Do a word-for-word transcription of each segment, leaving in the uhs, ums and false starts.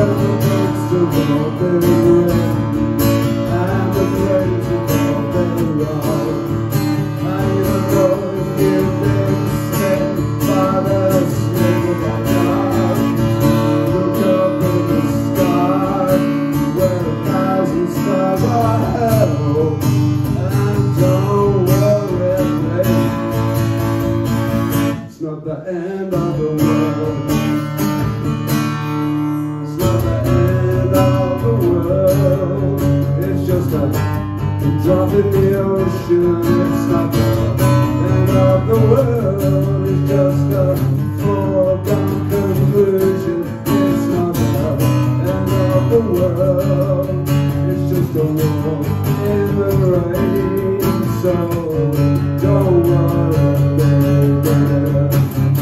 Drop in the ocean, it's not the end of the world. It's just a foregone conclusion. It's not the end of the world. It's just a walk in the rain. So don't worry, baby.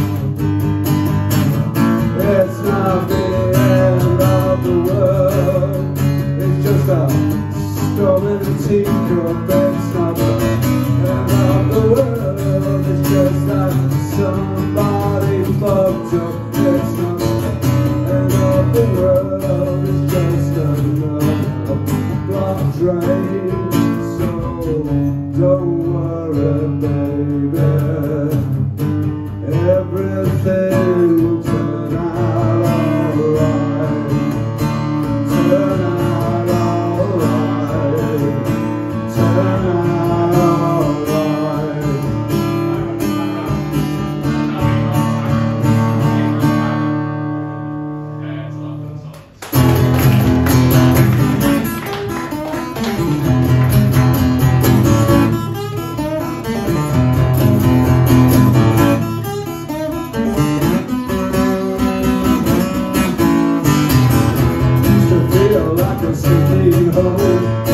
It's not the end of the world. It's just a stolen teacup. It's not the end of the world. It's just that somebody fucked up. It's not the end of the world. It's just another block drain. So don't worry, baby. Everything will turn out alright. Turn out alright. Turn out alright. Used to feel like a sinking hole.